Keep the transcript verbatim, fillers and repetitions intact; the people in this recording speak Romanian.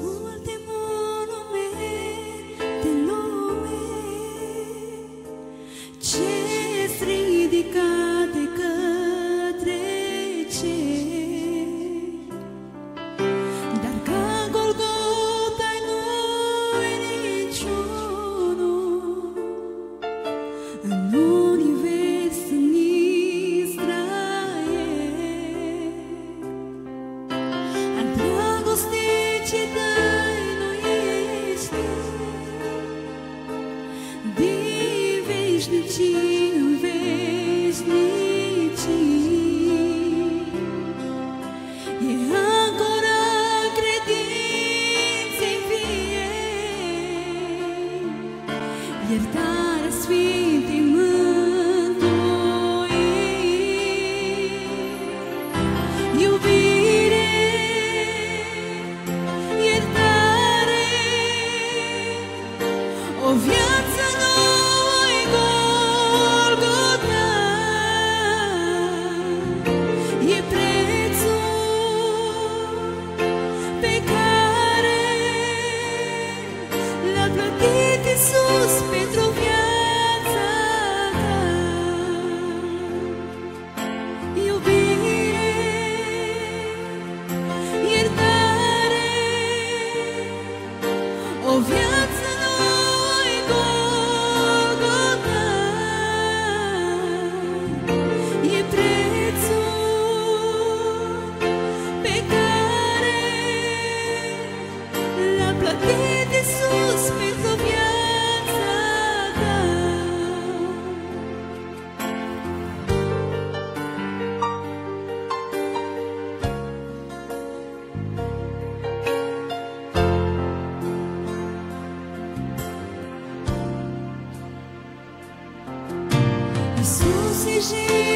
multe monumente în lume ce-s ridicate către cer, dar ca Golgota-i nu-i niciunul în univers, în Israel. Al dragostei ce dai nu este din veșnicii în veșnicii. E ancora credinței vie, iertarea Sfintei mântuiri, iubire, iertare, o viață nouă-i Golgota, e prețul pe care l-a plătit Iisus pentru viața ta. Iubire, iertare, o viață nouă-i Golgota, e prețul pe care l-a plătit Iisus pentru viața ta. Iisus e